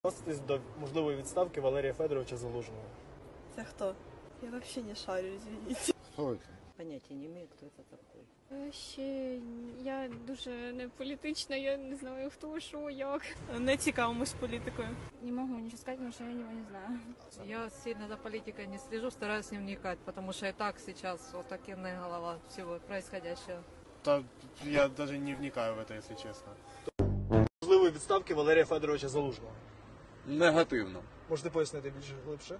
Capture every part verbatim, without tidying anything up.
Відноситесь до можливої відставки Валерія Федоровича Залужного? Это кто? Я вообще не шарю, извините. Кто это? Понятия не имею, кто это такой. Ще я дуже не політична, я не знаю хто, що, як. Не цікавимось політикою. Не можу нічого сказати, тому що я його не знаю. Я сильно за политикой не слежу, стараюсь не вникать, потому что и так сейчас вот такая голова всего происходящего. Та я даже не вникаю в это, если честно. Можливої відставки Валерія Федоровича Залужного? Негативно. Можете пояснити більш глибше?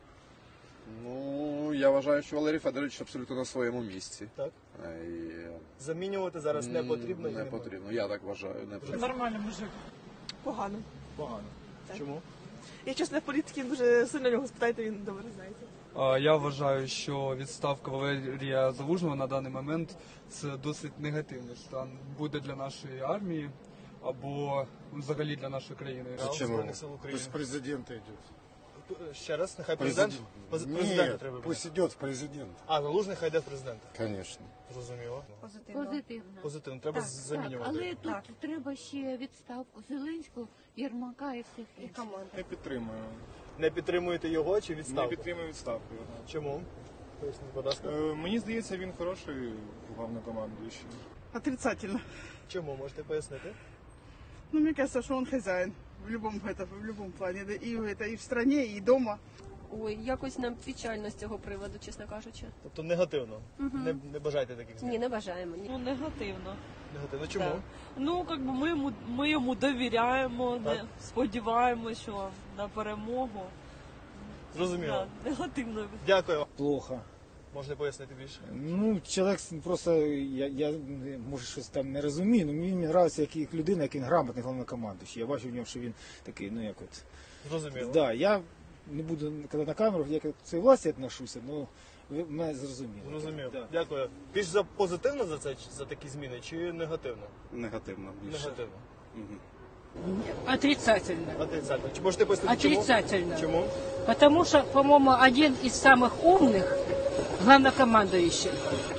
Ну, я вважаю, що Валерій Федорович абсолютно на своєму місці. Так. Е, І... Замінювати зараз не потрібно? і Не не потрібно, я так вважаю. Не потрібно. Нормальний мужик. Погано. Погано. Так. Чому? Я чесно в політики дуже сильно його спитайте, він добре знаєте. Я вважаю, що відставка Валерія Залужного на даний момент це досить негативний стан буде для нашої армії або взагалі для нашої країни. Зачем Збройних сил України? Пусть президента йде. Ще раз, нехай президент? Поз- Президента треба. Нет, пусть идет в президент. А, Залужний хай йде в президента. Конечно. Зрозуміло. Позитивно. Позитивно. Позитивно. Треба Так, замінювати. так, але тут треба ще відставку Зеленського, Єрмака і всіх інших. Не підтримую. Не підтримуєте його чи Не відставку? підтримую відставку. Чому? Поясніть, будь ласка. Е, Мені здається, він хороший главнокомандуючий. Отрицательно. Чому? Можете пояснити? Ну, мне кажется, что он хозяин в любом, это, в любом плане. Да, и, это, и в стране, и дома. Ой, якось нам печально з цього приводу, чесно кажучи. Тобто негативно? Не, не бажаєте таких змін? Ні, не бажаємо. Ні. Ну, негативно. Негативно. Чому? Так. Ну, как би ми йому, ми йому довіряємо, Так. не, сподіваємося, що на перемогу. Зрозуміло. Да, негативно. Дякую. Плохо. Можете пояснити більше? Ну, чоловік просто, я, я може щось там не розумію, але мені подобається як, як людина, як він грамотний головнокомандуючий. Я бачу в ньому, що він такий, ну як от. Зрозуміло. Да, я не буду коли на камеру, як до цієї власті відношуся, але ви мене зрозуміли. Зрозуміло. Да. Дякую. Більш за позитивно за це за такі зміни чи негативно? Негативно більше. Негативно. Мгм. Отрицательно. Отрицательно. Чи можете пояснити чому? Отрицательно. Чому? Потому что, по-моему, один из самых умных главнокомандующих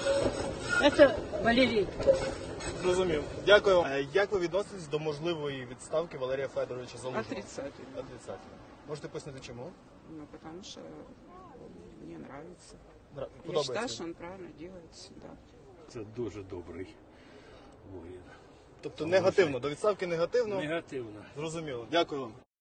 это Валерий. Зрозумів. Дякую. Е, Як ви відноситесь до можливої відставки Валерія Федоровича Залужного? Отрицательно. Отрицательно. Можете пояснити чому? Ну, потому что мне нравится. Нра- Подобається. он правильно делает, да. Це дуже добрий воїн. Тобто негативно. До відставки негативно? Негативно. Зрозуміло. Дякую вам.